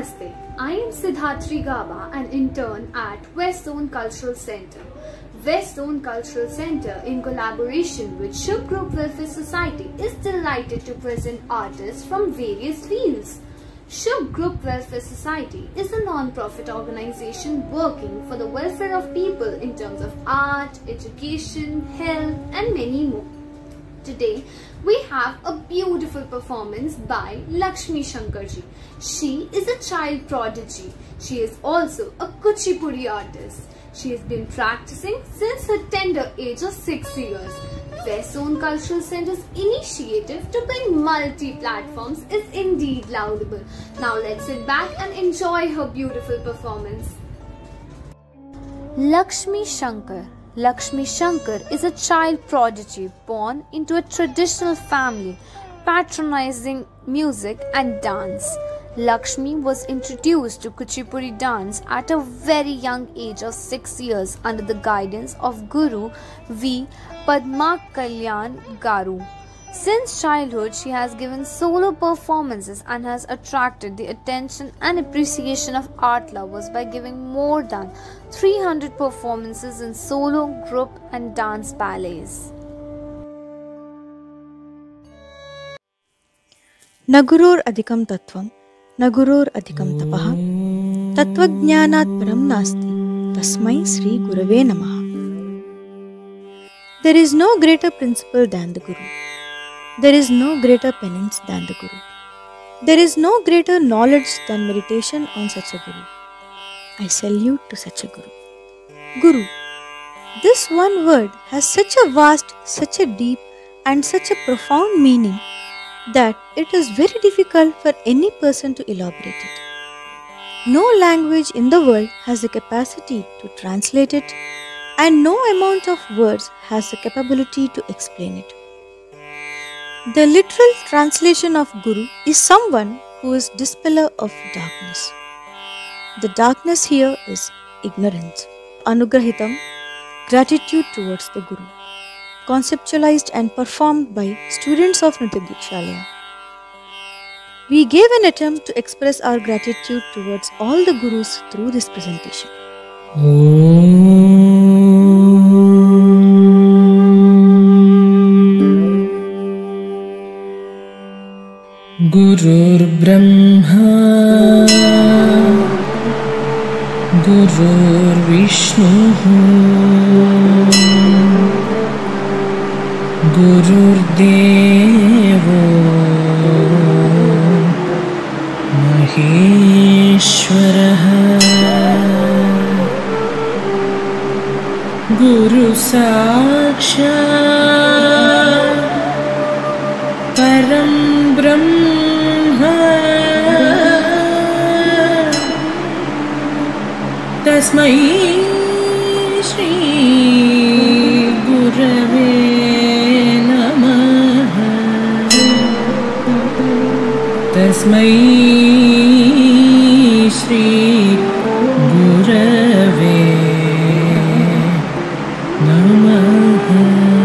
Namaste, I am Sidhatri Guaba, an intern at West Zone Cultural Center. West Zone Cultural Center, in collaboration with shOObh Group Welfare Society, is delighted to present artists from various fields. shOObh Group Welfare Society is a non-profit organization working for the welfare of people in terms of art, education, health and many more. Today, we have a beautiful performance by Lakshmi Shankar ji. She is a child prodigy. She is also a Kuchi artist. She has been practicing since her tender age of 6 years. West Zone Cultural Center's initiative to bring multi-platforms is indeed laudable. Now let's sit back and enjoy her beautiful performance. Lakshmi Shankar. Lakshmi Shankar is a child prodigy born into a traditional family, patronizing music and dance. Lakshmi was introduced to Kuchipudi dance at a very young age of 6 years under the guidance of Guru V. Padmakalyan Garu. Since childhood, she has given solo performances and has attracted the attention and appreciation of art lovers by giving more than 300 performances in solo, group and dance ballets. Naguror adhikam tattvam, naguror adhikam tapaha, tattvagnyanat param nasti, tasmai Sri Gurave Namaha. There is no greater principle than the Guru. There is no greater penance than the Guru. There is no greater knowledge than meditation on such a Guru. I salute to such a Guru. Guru. This one word has such a vast, such a deep and such a profound meaning that it is very difficult for any person to elaborate it. No language in the world has the capacity to translate it, and no amount of words has the capability to explain it. The literal translation of Guru is someone who is dispeller of darkness. The darkness here is ignorance. Anugrahitam, gratitude towards the Guru, conceptualized and performed by students of Nritya Dikshalaya. We gave an attempt to express our gratitude towards all the Gurus through this presentation. Gurur Brahma, Gurur Vishnu, Gurur Devo Maheshwaraha, Guru Sakshat Param Brahma, Tasmai Shri Gurave Namaha, Tasmai Shri Gurave Namaha.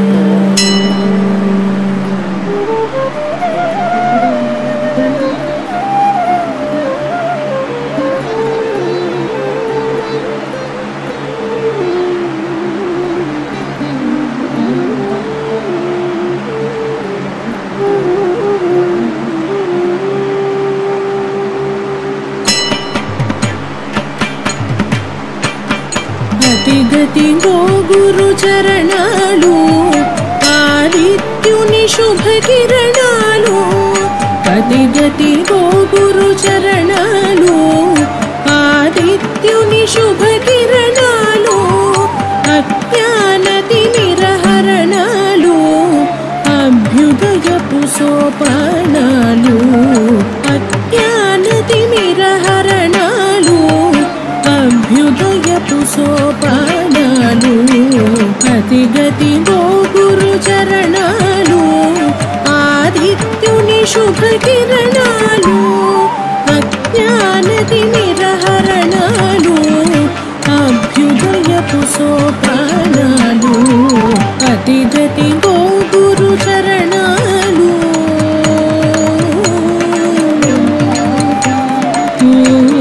గతి గో గురు చరణాలు ఆదిత్యుని శుభ కిరణాలు, గతి గతి గో గురు చరణాలు ఆదిత్యుని శుభ కిరణాలు, అజ్ఞానతి నిరహరణాలు అభ్యుదయపు సోపానాలు, అజ్ఞానతి నిరహరణాలు అభ్యుదయపు సోపానాలు, గతి గతి గో గురు చరణాలు ఆదిత్యుని శుభ కిరణాలు, అజ్ఞానతి నిరహరణాలు అభ్యుదయపు సోపానాలు, గతి గతి గో గురు చరణాలు.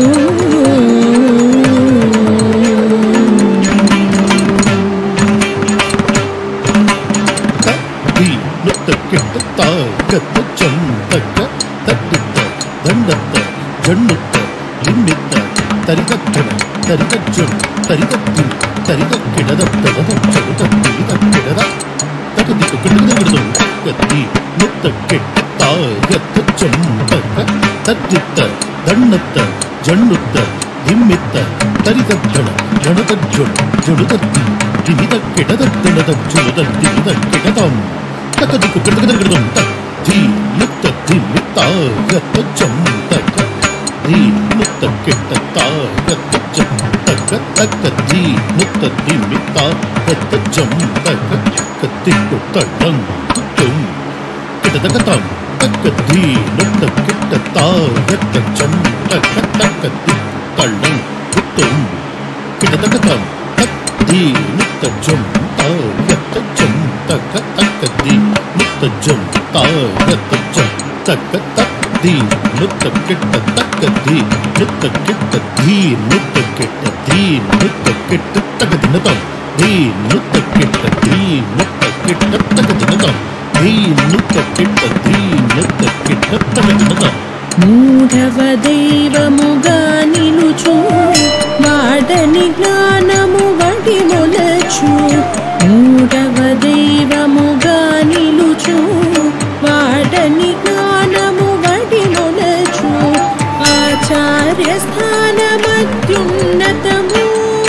జన్నుత్త లిమ్మిత్త తరిగత్తన తరిగజ్జం తరిగత్తి తరిగక్కిడదత్తద చెడుతత్తిదక్కిడద తగదికు గిడగడగడదం తక్కత్తి ముత్త కెట్ట తాయత్తచ్చం తక్క తత్తిత్త దన్నత్త జన్నుత్త లిమ్మిత్త తరిగజ్జన జనతజ్జం జడుతత్తి తిమిదక్కిడదత్తనద చెడుతత్తిదక్కిడదం తగదికు గిడగడగడదం తత్తి ముత్త తిమ్మిత్తాయత్తచ్చం తక్క ధీ ముత్త కెట్ట తాయత్తచ్చం తక్క తక్క ధీ ముత్త తిమ్మిత్తాయత్తచ్చం తక్క కత్తికు తడ్డం తుం కిటదకతం తక్క ధీ ముత్త కెట్ట తాయత్తచ్చం తక్క తక్క దిక్కు తళ్ళం తుం కిటదకతం తక్ది ముత్తజం తాయత్తచ్చం తక్క తక్క ధీ ముత్తజం తాయత్తచ్చం తక్క తక్ది ముత్త కెట్ట తక్క ధీ ముత్త కెట్ట ధీ ముత్త కెట్ట ధీ ముత్త కెట్ట తక్క దినతం ధీ ముత్త కెట్ట ధీ ముత్త కెట్ట తక్క దినతం ధీ ముత్త కెట్ట ధీ ముత్త కెట్ట తక్క దినతం మూఢవ దైవముగా నిలుచు వాడని జ్ఞానము వడి మొలచు మూఢవ దైవముగా నిలుచు వాడని జ్ఞానము వడి మొలచు ఆచార్య స్థానమత్యున్నతము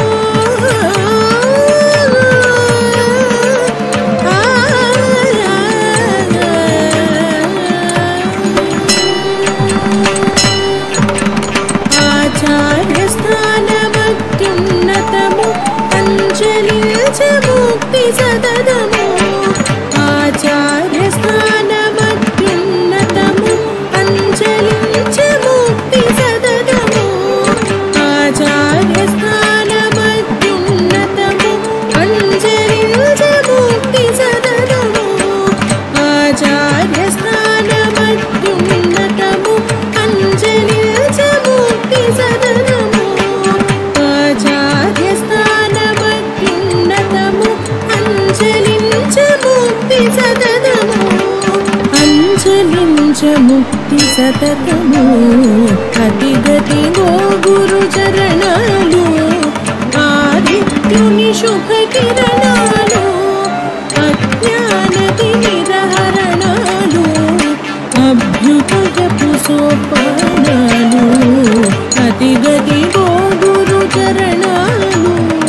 ఆచార్య స్థానమత్యున్నతము అంజలించ ముక్తి సదదము ఆచార్య స్థానమత్యున్నతము అంజలించ ముక్తి సదదము ఆచార్య స్థానమత్యున్నతము అంజలించ ముక్తి సదదము ఆచార్య స్థానమత్యున్నతము అంజలించ ముక్తి సదదము ఆచార్య స్థానమత్యున్నతము అంజలించ ముక్తి సదదము అంజలించ ముక్తి సతతము అతిగతిగో గురు చరణాలు ఆదిత్యుని శుభ కిరణాలు అజ్ఞానతి నిరహరణాలు అభ్యుపగపు సోపానాలు అతిగతిగో గురు చరణాలు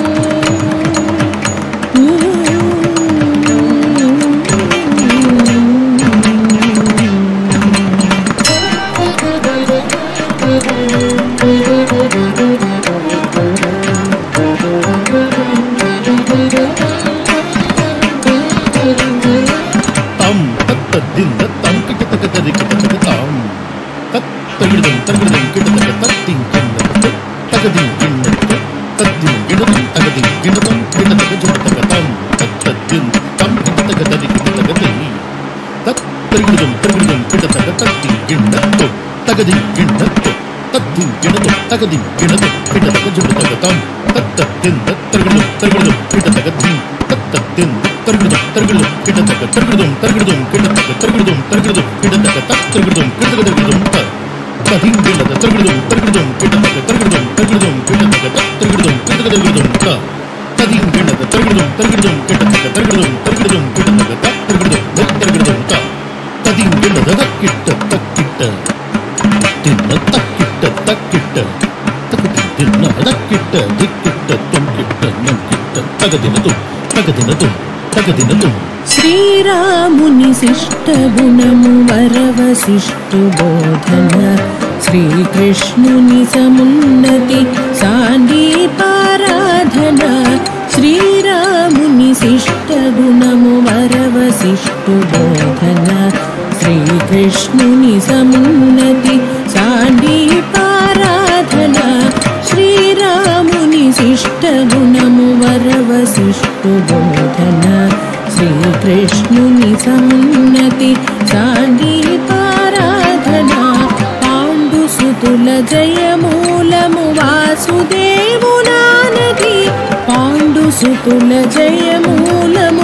తం తత్త దింద తం కిట తక తరి కిట తక తం తత్ తగిడదం తగిడదం కిట తక తత్తిం కింద తగదిం కింద తత్తిం గిడదం తగదిం గిడదం కిట తక జుట తక తం తత్త దింద తం కిట తక తరి కిట తక తరి తత్ తగిడదం తగిడదం కిట తక తత్తిం కింద తగదిం కింద తత్తిం గిడదం తగదిం గిడదం కిట తక జుట తక తం తత్త దింద తగిడదం తగిడదం కిట తక దిం తత్త దింద తగిడదం తగిడదం కిట తక తగిడదం తగిడదం కిట తక తగిడదం తగిడదం కిట తక తగిడదం కిట తక తగిడదం తదిం గిడద తగిడదం తగిడదం కిట తక తగిడదం తగిడదం కిట తక తగిడదం కిట తక తగిడదం తదిం గిడద తగిడదం తగిడదం కిట తక తగిడదం తగిడదం కిట తక తగిడదం తగిడదం తదిం గిడద తక్కిట తక్కిట తిన్న తక్కిట తక్కిట తక్కిట తిన్న తక్కిట దిక్కిట తుంకిట నంకిట తగదినదు తగదినదు తగదినదు శ్రీరాముని శిష్ట గుణము వరవశిష్టు బోధన శ్రీకృష్ణుని సమున్నతి సాందీపారాధన శ్రీరాముని శిష్ట గుణము వరవశిష్టు బోధన శ్రీకృష్ణుని సమున్నతి సాందీపారాధన శ్రీరాముని శిష్ట గుణము వరవశిష్టు బోధన శ్రీకృష్ణుని సమున్నతి సాందీపారాధన పాండుసుతుల జయమూలము వాసుదేవునానది పాండుసుతుల జయమూలము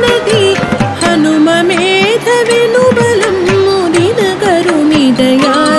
వాసుదేవునానది హనుమ మేధ వెనుబలం ముదిన కరుణి దయా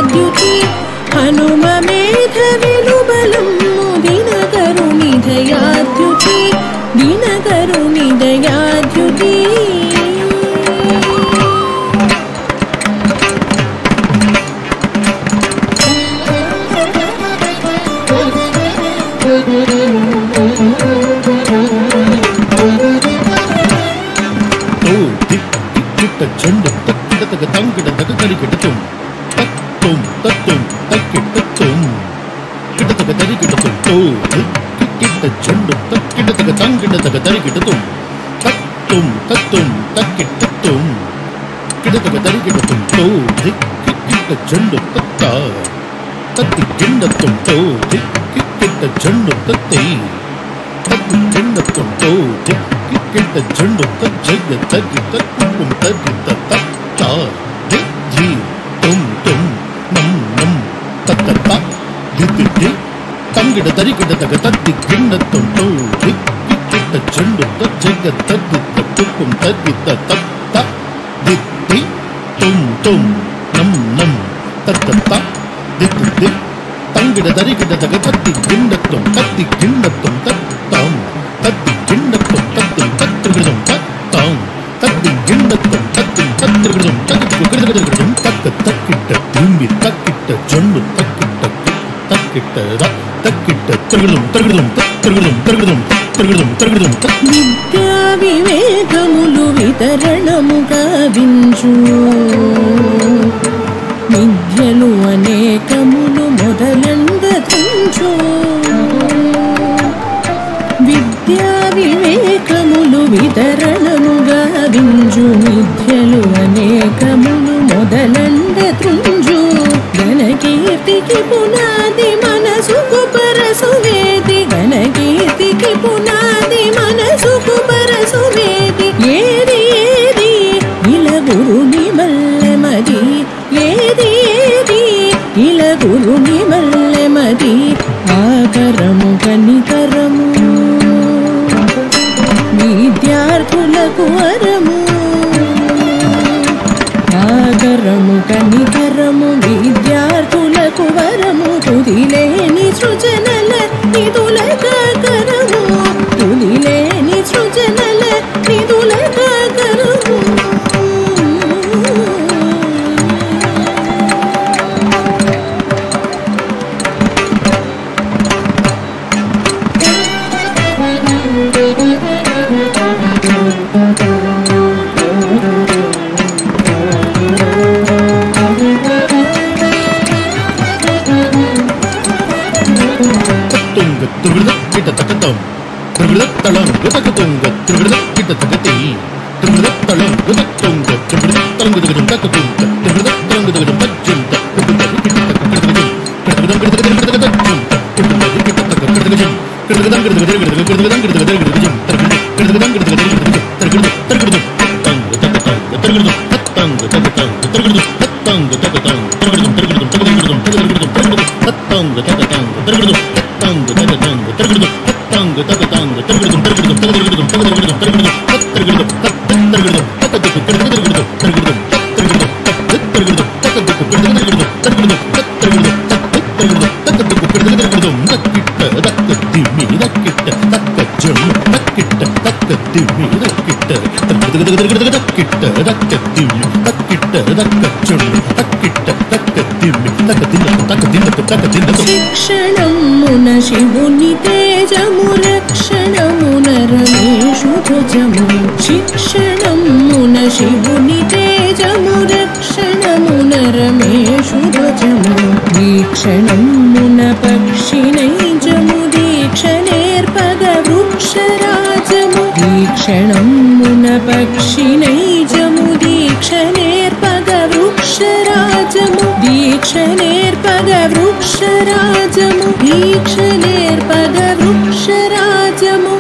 చెండు తక్కిట తగ తంగిట తగ తరికిట తుమ్ తత్తుం తత్తుం తక్కిట తుమ్ కిట తగ తరికిట తుమ్ తో కిట చెండు తక్కిట తగ తంగిట తగ తరికిట తుమ్ తత్తుం తత్తుం తక్కిట తుమ్ కిట తగ తరికిట తుమ్ తో కిట చెండు తత్త తత్తి కిండ తుమ్ తో కిట చెండు తత్తై తత్తి కిండ తుమ్ తో కిట చెండు తజ్జగ తగ్గి తక్కుం తగ్గి తత్త జి తుమ్ తుమ్ నమ్ నమ్ తత్త ది తంగిడ తరికిడ తగ తత్తి కిండ తుమ్ తో కిట చెండు తజ్జగ తగ్గి తక్కుం తగ్గి తత్త ది తుమ్ తుమ్ నమ్ నమ్ తత్త ది తంగిడ తరికిడ తగ తత్తి కిండ తుమ్ తత్తి కిండ తుమ్ తత్తం తత్తి కిండ తుమ్ తత్తి తత్రిగడం తత్తం తత్తి కిండ తుమ్ తత్తి తత్రిగడం తత్తిగడం తక్క తక్కిట తింబి తక్కిట జండు తక్కిట తక్కిట తక్కిట తిరగడం తిరగడం తిరగడం తిరగడం తిరగడం తిరగడం విద్యా వివేకములు వితరణముగా వించు విద్యలు అనేకములు మొదలందతుంచు విద్యా వివేకములు వితరణముగా వింజు విద్యలు అనేకములు మొదలందతుంచు ఘనకీర్తికి పునాది మనసుకు పరసు వేది ఘనకీర్తికి పునాది మనసుకు పరసు వేది ఏది ఏది ఇలా గురుని మల్లెమది ఏది ఏది ఇలా గురుని మల్లెమది ఆకరము కనికరము విద్యార్థులకు వరము ఆకరము కనికరము విద్యార్థులకు వరము తుదిలేని సృజనల నిధుల కాకరము తుదిలేని సృజనల నిధుల కాకరము కిట తకతం త్రిగృత తళం గుతకతుంగ త్రిగృత కిట తకతి త్రిగృత తళం గుతకతుంగ త్రిగృత తళం గుతకతుంగ తకతుంగ త్రిగృత తళం గుతకతుంగ పజ్జంత త్రిగృత కిట తకకృతకృతం త్రిగృతం కిట తకకృతకృతం త్రిగృత కిట తకకృతకృతం త్రిగృతం కిట తకకృతకృతం త్రిగృతం కిట తకకృతకృతం త్రిగృత త్రిగృతం తతంగ తకతంగ త్రిగృతం తతంగ తకతంగ త్రిగృతం తతంగ తకతంగ త్రిగృతం త్రిగృతం తకకృతం త్రిగృతం త్రిగృతం తతంగ తకతంగ త్రిగృతం తతంగ తకతంగ త్రిగృతం తతంగ తకతంగ త్రిగృతం త్రిగృతం తకకృతం తకకృతం త్రిగృతం తత్రిగృతం తత్రిగృతం తకకృతం త్రిగృతం త్రిగృతం తత్రిగృతం తత్రిగృతం తకకృతం త్రిగృతం తత్రిగృతం తత్రిగృతం తత్రిగృతం తకకృతం త్రిగృతం తక్కిట తక్కతిమి తక్కిట తక్కజం తక్కిట తక్కతిమి తక్కిట తక్కిట తక్కతిమి తక్కిట తక్కజం తక్కిట తక్కతిమి తక్కతిన శిక్షణమున శివుని తేజము రక్షణమున రమేషు ధ్వజము శిక్షణమున శివుని తేజము రక్షణమున రమేషు ధ్వజము వీక్షణమున పక్షినైజము దీక్ష నేర్పగ వృక్షరాజము వీక్షణమున పక్షినైజము దీక్ష నేర్పగ వృక్షరాజము దీక్ష నేర్పగ వృక్షరాజము దీక్ష నేర్పగ వృక్షరాజము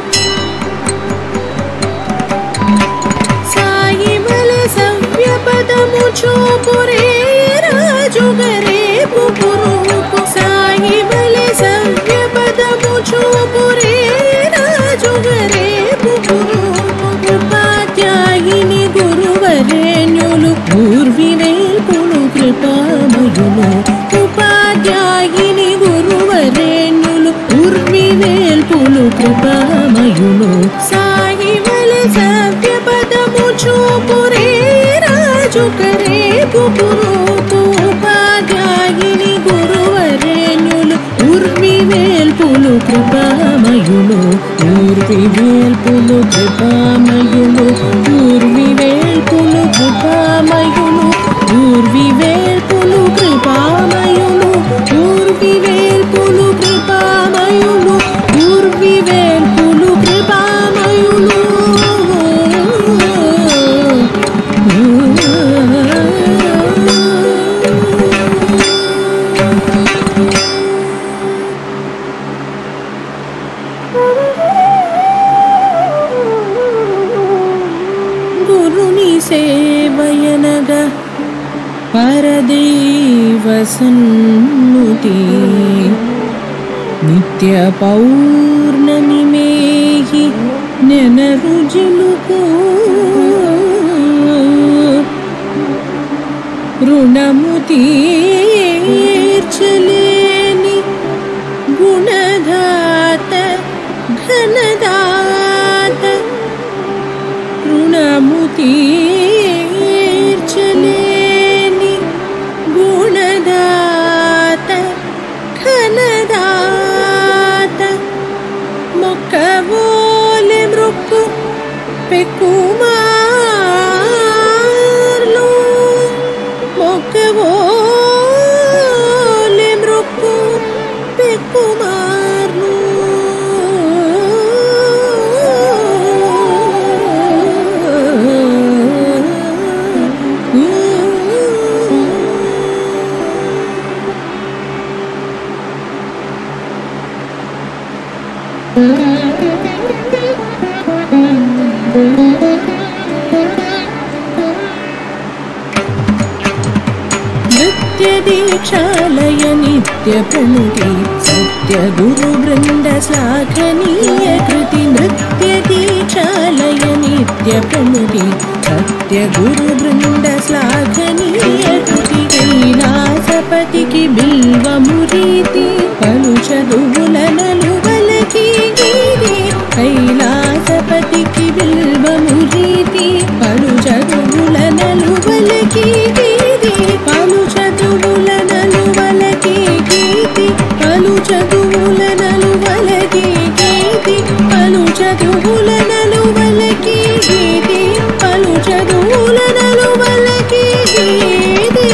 సాయిబల సవ్య పదము చూపురే రాజుగరే పుపురూపు సాయిబల సవ్య పదము చూపురే రాజుగరే పుపురూపు ఉపాధ్యాయుని గురువరేణ్యులు పూర్వివేల్పులు కృపామయులు ఉపాధ్యాయుని గురువరేణ్యులు పూర్వివేల్పులు కృపామయులు సాయివల సవ్య పదము చూపురే రాజుకరే పుపురూపు ఉపాధ్యాయుని గురువరేణ్యులు పూర్వివేల్పులు కృపామయులు పూర్వివేల్పులు కృపామయులు పూర్వివేల్ వేల్పులు కృపామయులు ఊర్వి వేల్పులు కృపామయులు ఊర్వి వేల్పులు కృపామయులు ఊర్వి వేల్పులు కృపామయులు గురుని సేవయనగ పరదేవ సన్నుతి నిత్య పౌర్ణమి మేహి నెనరుజిలుకు రుణము తీర్చలేని గుణదాత ఘనదాత రుణము తీర్చలేని గుణదాత ఘనదాత మొక్కవోలె మృక్కు పెక్కుమార్లు మొక్కవోలె మృక్కు పెక్కుమార్లు నృత్య దీక్షాలయ నిత్య ప్రణుతి సత్య గురు బృంద శ్లాఘనీయ కృతి నృత్య దీక్షాలయ నిత్య ప్రణుతి సత్య గురు బృంద శ్లాఘనీయ కృతి కైలాసపతికి బిల్వము రీతి పలు చదువుల నలువలకి గీతి కైలాసపతికి బిల్వము రీతి పలు చదువుల నలువలకి గీతి పలు చదువుల నలువలకి గీతి పలు చదువుల నలువలకి గీతి పలు చదువుల నలువలకి గీతి పలు చదువుల నలువలకి గీతి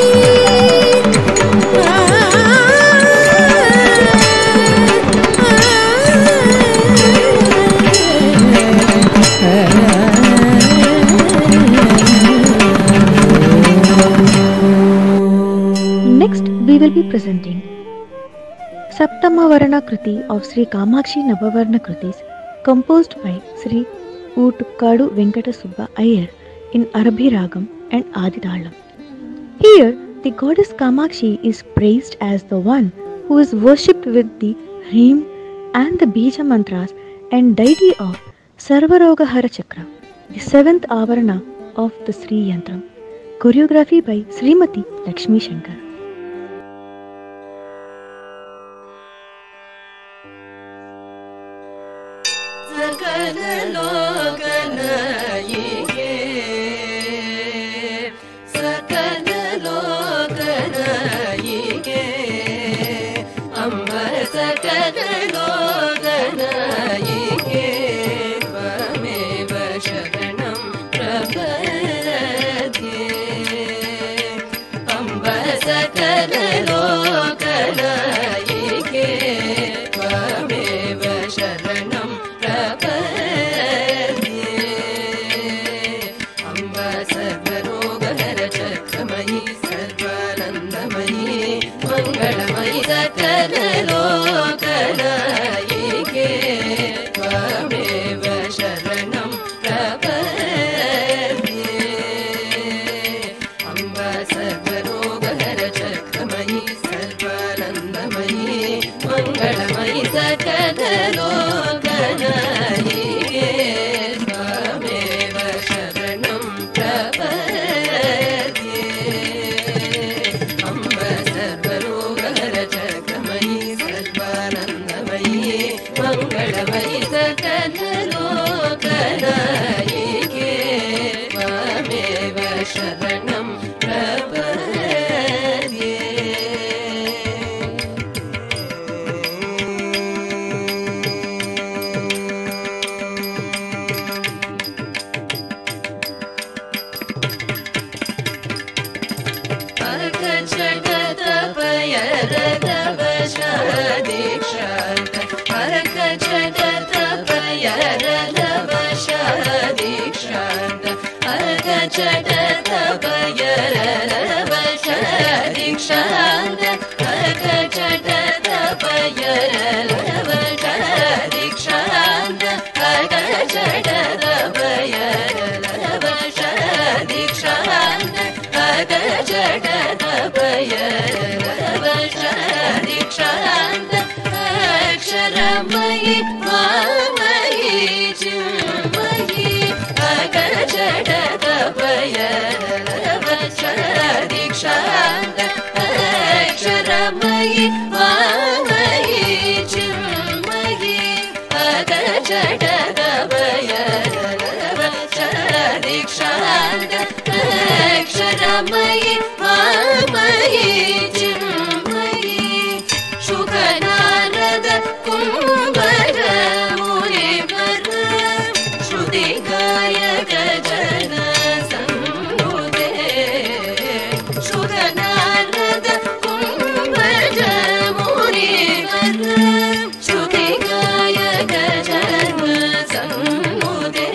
Next, we will be presenting Saptamavarana Kruti of Sri Kamakshi Navavarna Krutis, composed by Sri Uttukkadu Venkata Subba Iyer in Arabhi Ragam and Aditalam. Here, the goddess Kamakshi is praised as the one who is worshipped with the Hrim and the Bija mantras and deity of Sarvarogahara Chakra, the seventh avarana of the Sri Yantram. Choreography by Srimati Lakshmi Shankar. अक्षरमयि वामयि Chinmayi अक्षरमयि वामयि Chinmayi अक्षरमयि वामयि Chinmayi शुभनारद कुम्भर मुनिवर श्रुति गायक जन संबुदे शुभनारद कुम्भर मुनिवर श्रुति गायक जन संबुदे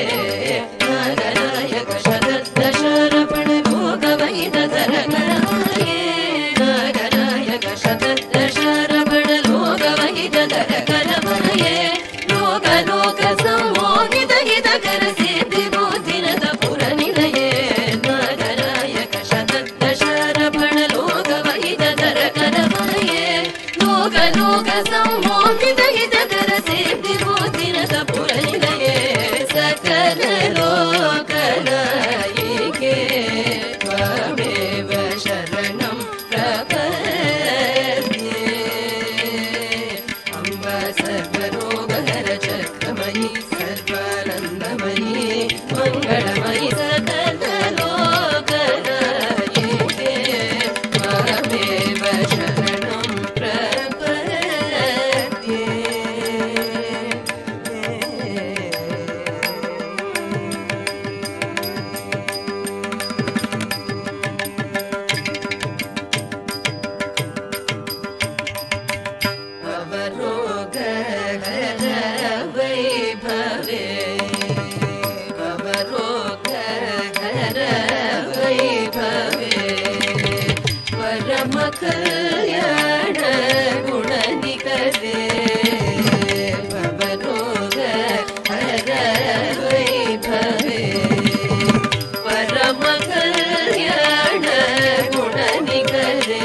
नारायक शरद शरपण भोग वैद धरकरमये नारायक शरद शरपण भोग वैद धरकरमये लोक लोक संमोहित हित कर सिद्धि बुद्धिनद पुर निलये नारायक शरद शरपण लोक वैद धरकरमये लोक लोक संमोहित हित कर सिद्धि बुद्धिनद पुर निलये सकल लोकनायिके त्वमेव शरणं प्रपद्ये अम्ब सर्वरोगहर चक्रमयि सर्वानन्दमयि मङ्गलमयि सकल लोकनायिके त्वमेव शरणं प्रपद्ये भवरोगहर वैभवे भवरोगहर वैभवे परम कल्याण गुणनिकरे भवरोगहर वैभवे परम कल्याण गुणनिकरे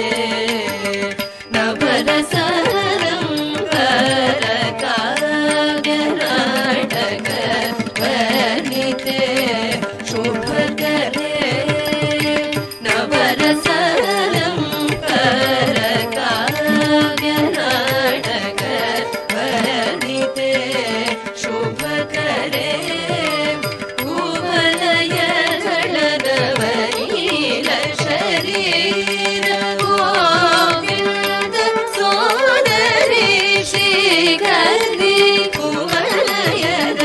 नवरसारंगरकाव्यनाटक वर्णिते शुभकरे नवरसारंगरकाव्यनाटक वर्णिते शुभकरे भुवनय गणनवनील शरीर गोविन्द सोदरी श्रीकरि भुवनय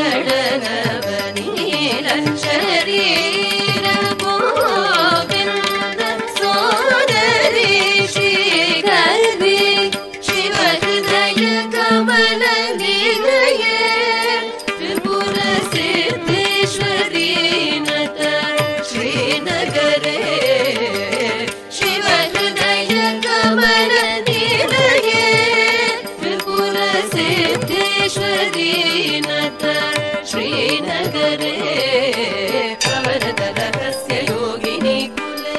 गणनवनील शरीर गोविन्द सोदरी श्रीकरि शिवहृदय कमल निलये त्रिपुर सिद्धेश्वरी नत श्रीनगरे शिवहृदय कमल निलये त्रिपुर सिद्धेश्वरी नत श्रीनगरे अवरत रहस्य योगिनी कुले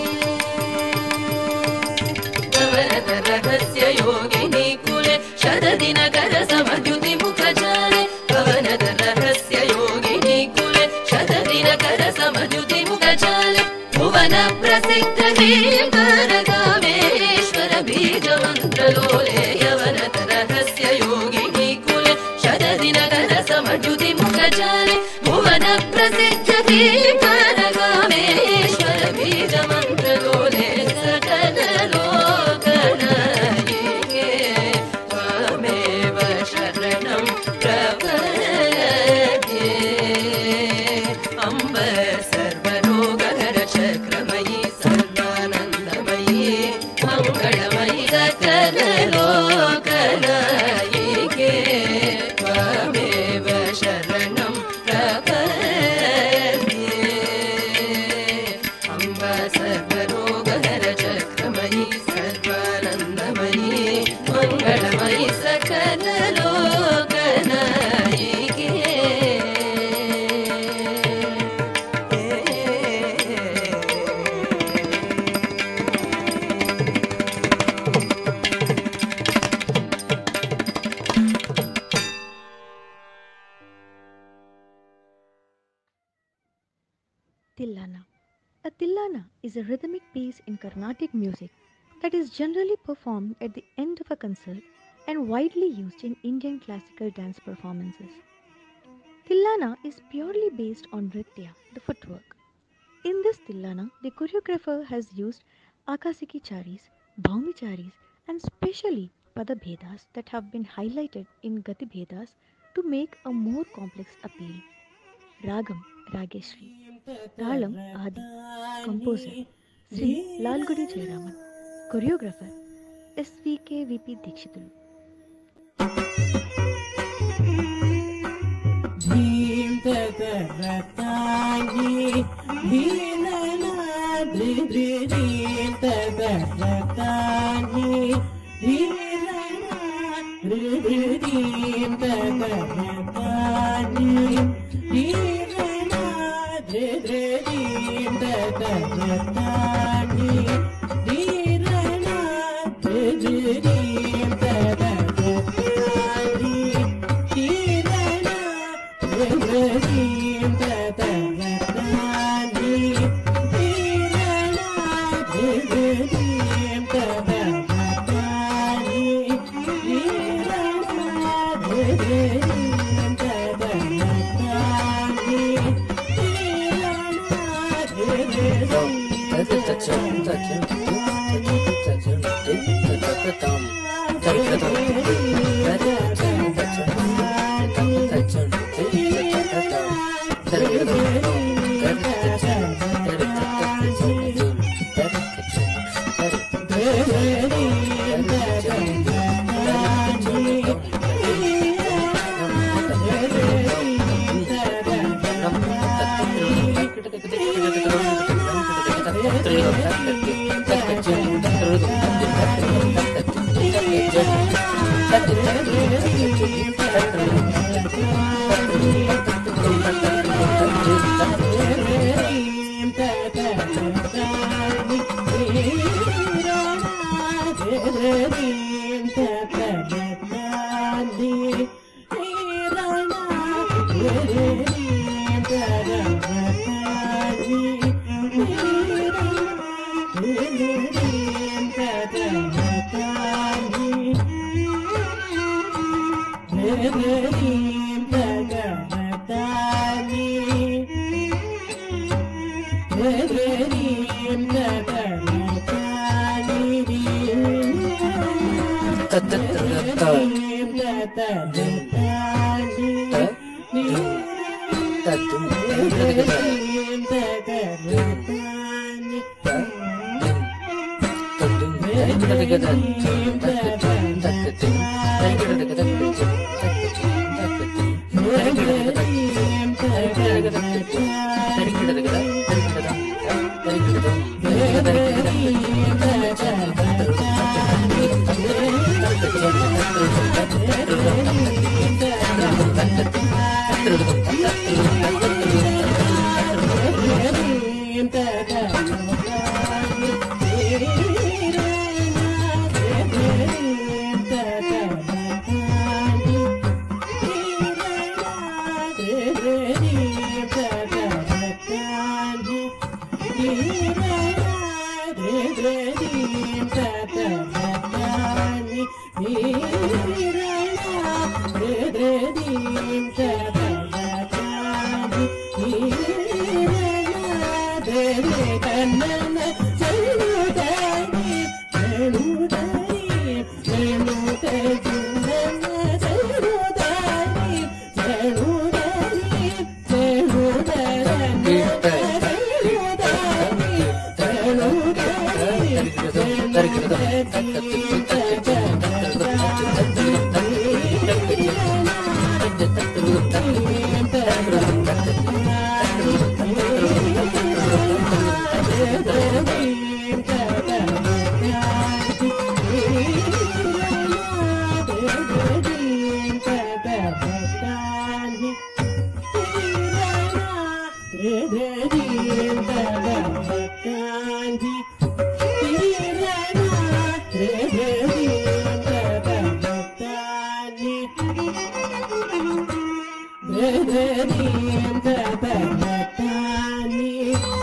अवरत रहस्य योगिनी कुले शतदिनकर समद्युति मुखजाले अवरत रहस्य योगिनी कुले शतदिनकर समद्युति मुखजाले भुवन प्रसिद्ध कीर्तर कामेश्वर बीज मंत्र लोले अवरत रहस्य योगिनी कुले शतदिनकर समद्युति मुखजाले भुवन प्रसिद्ध कीर्तर कामेश्वर बीज मंत्र लोले सकल लोकनायिके त्वमेव शरणं प्रपद्ये अम्ब सर्वरोगहर चक्रमयि सर्वानन्दमयि मङ्गलमयि सकल लोकनायिके त्वमेव शरणं प्रपद्ये Tillana. A tillana is a rhythmic piece in Carnatic music that is generally performed at the end of a concert and widely used in Indian classical dance performances. Tillana is purely based on nritya, the footwork. In this tillana, the choreographer has used akasikicharis, bhaumicharis, and specially padabhedas that have been highlighted in gatibhedas to make a more complex appeal. Ragam Rageshri, Talam Adi, Composer Sri Lalgudi Jayaraman, Choreographer SVK Dikshitulu. Dhim tataratani dhinana dhrim tataratani dhinana dhrim tataratani dhinana dhrim tataratani dhinana dhrim tataratani Dhrim tataratani dhinana dhrim tataratani dhinana dhrim tataratani Dhrim tataratani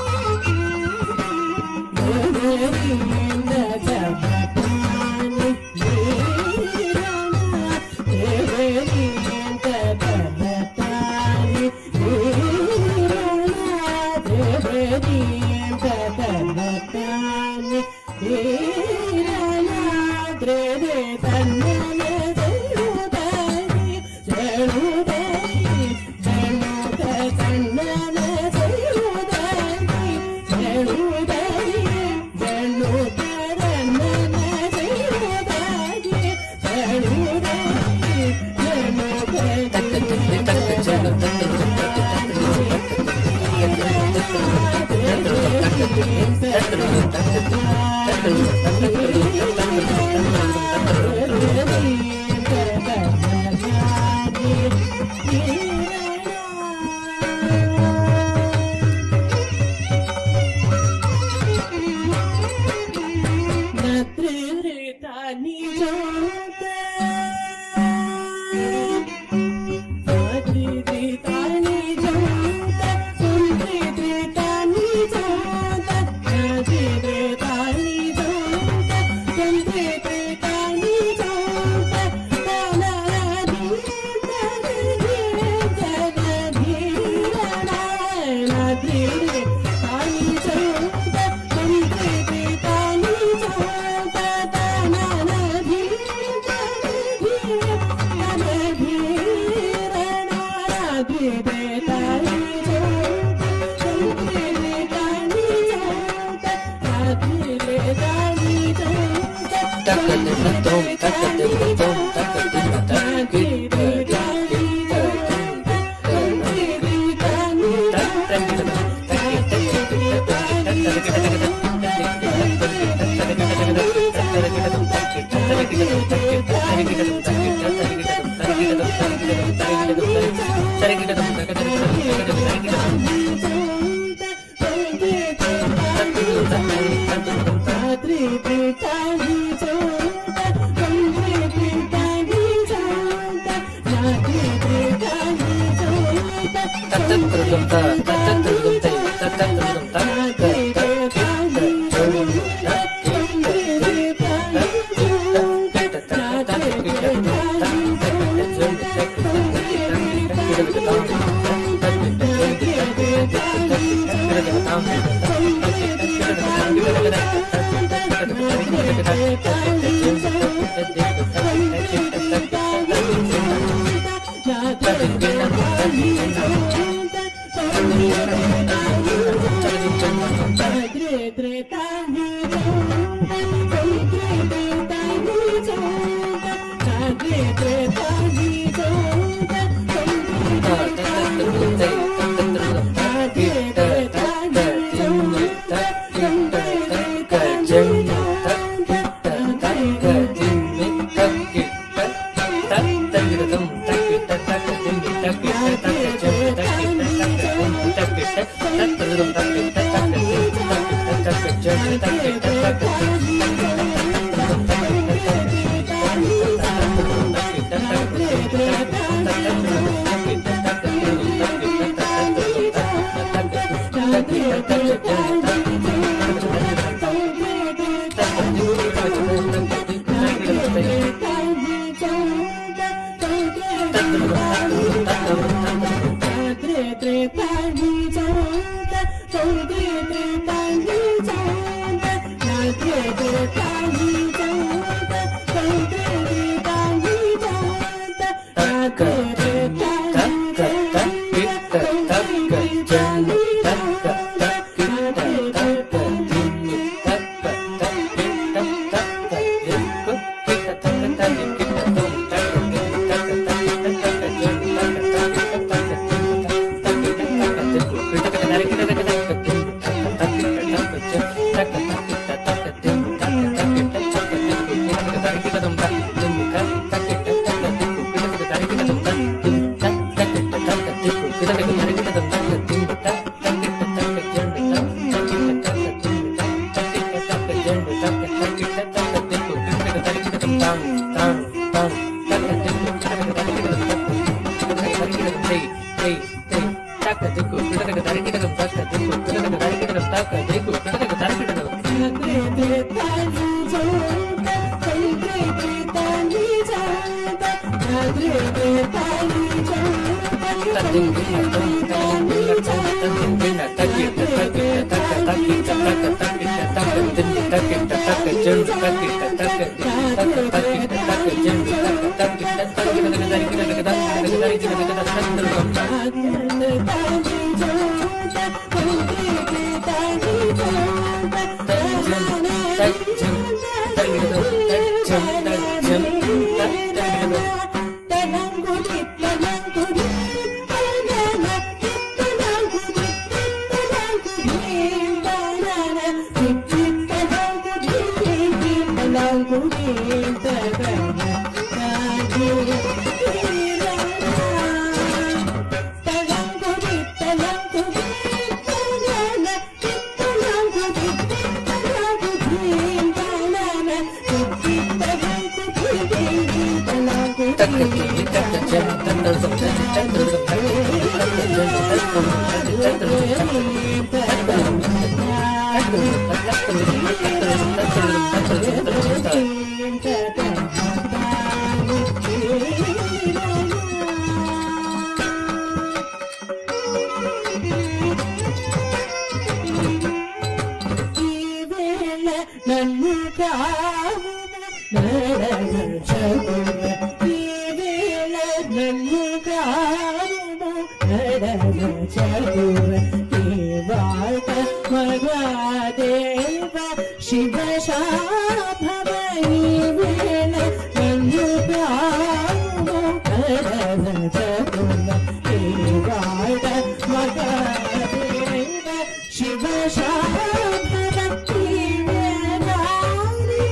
Shiva शाभवै वेल नन्नु प्राणो नडन चतुर केवाड मगदेव Shiv शाभवै वेलारि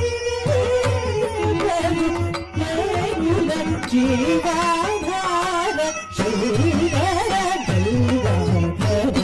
जीवाधार Shridhar Gangadhar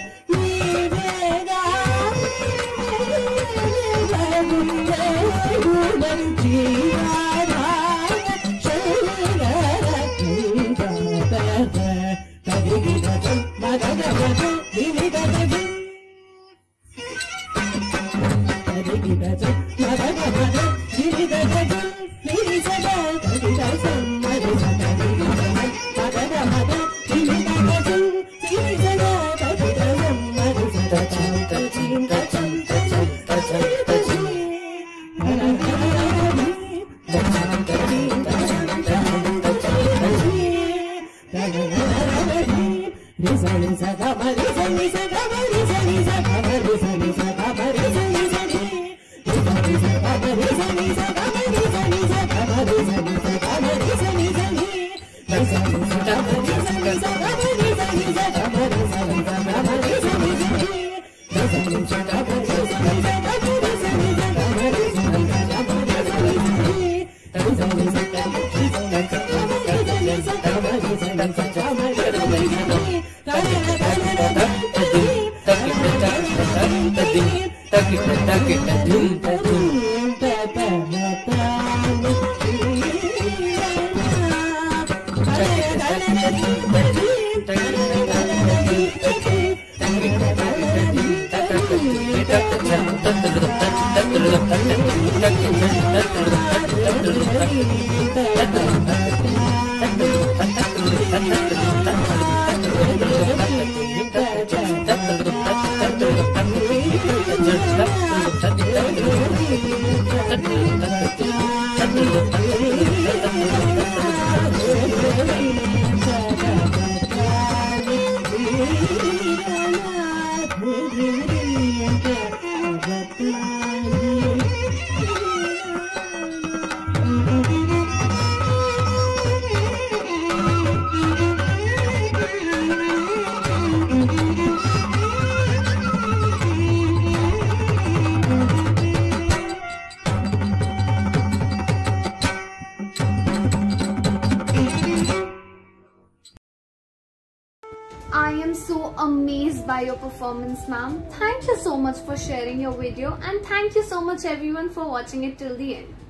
I am so amazed by your performance, ma'am. Thank you so much for sharing your video, and thank you so much everyone for watching it till the end.